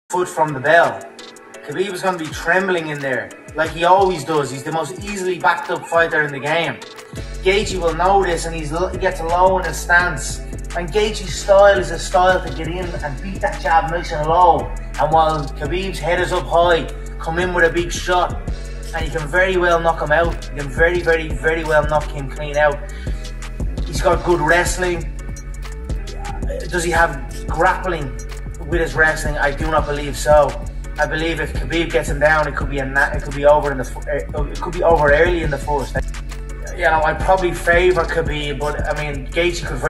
foot from the bell. Khabib is going to be trembling in there, like he always does. He's the most easily backed up fighter in the game. Gaethje will know this, and he gets low in his stance. And Gaethje's style is a style to get in and beat that jab nice and low. And while Khabib's head is up high, come in with a big shot, and you can very well knock him out. You can very, very, very well knock him clean out. He's got good wrestling. Does he have grappling with his wrestling? I do not believe so. I believe if Khabib gets him down, it could be over early in the first. You know, I probably favour Khabib, but I mean, Gaethje could very